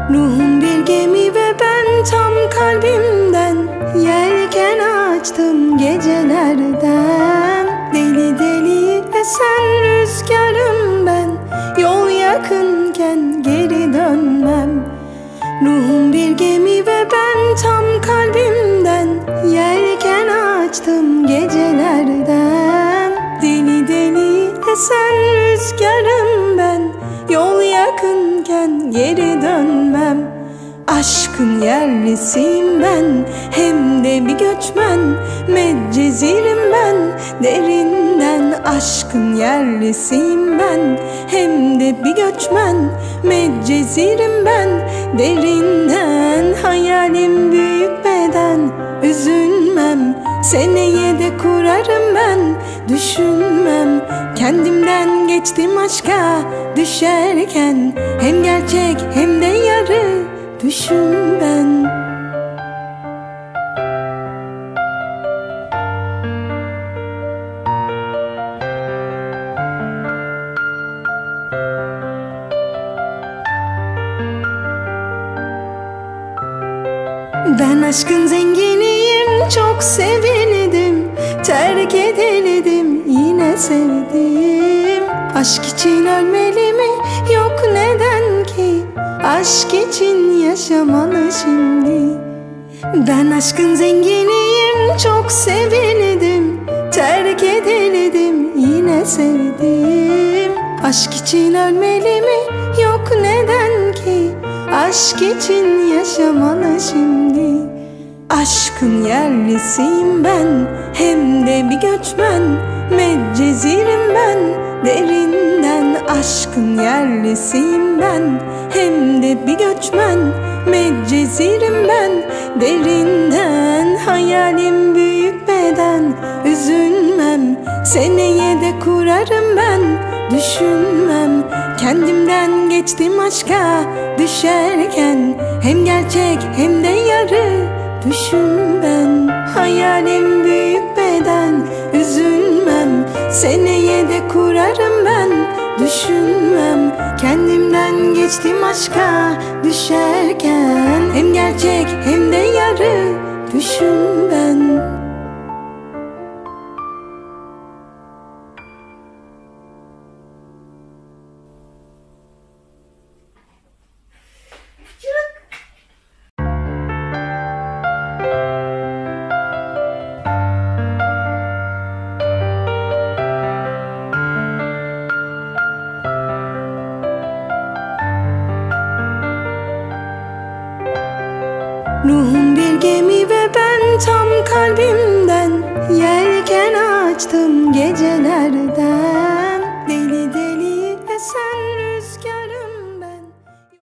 Ruhum bir gemi ve ben tam kalbimden yelken açtım gecelerden. Deli deli esen rüzgarım ben, yol yakınken geri dönmem. Ruhum bir gemi ve ben tam kalbimden yelken açtım gecelerden. Deli deli esen rüzgarım ben, yol yakınken geri dönmem. Aşkın yerlisiyim ben, hem de bir göçmen. Medcezirim ben derinden. Aşkın yerlisiyim ben, hem de bir göçmen. Medcezirim ben derinden. Hayalim büyük beden, üzülmem. Seneye de kurarım ben, düşünmem. Kendimden geçtim aşka düşerken, hem gerçek hem de yarı düşün ben. Ben aşkın zenginiyim, çok sevildim. Terk edildim, yine sevdim. Aşk için ölmeli mi? Yok, neden ki? Aşk için yaşamalı şimdi. Ben aşkın zenginiyim, çok sevildim. Terk edildim, yine sevdim. Aşk için ölmeli mi? Yok, neden ki? Aşk için yaşamalı şimdi. Aşkın yerlisiyim ben, hem de bir göçmen. Medcezirim ben derinden. Aşkın yerlisiyim ben, hem de bir göçmen. Medcezirim ben derinden. Hayalim büyük beden, üzülmem. Seneye de kurarım ben, düşünmem. Kendimden geçtim aşka düşerken, hem gerçek hem de yarı düşün ben. Hayalim büyük beden, üzülmem. Seneye de kurarım ben, düşünmem. Kendimden geçtim aşka düşerken, hem gerçek hem de yarı düşün ben. Ruhum bir gemi ve ben tam kalbimden yelken açtım gecelerden.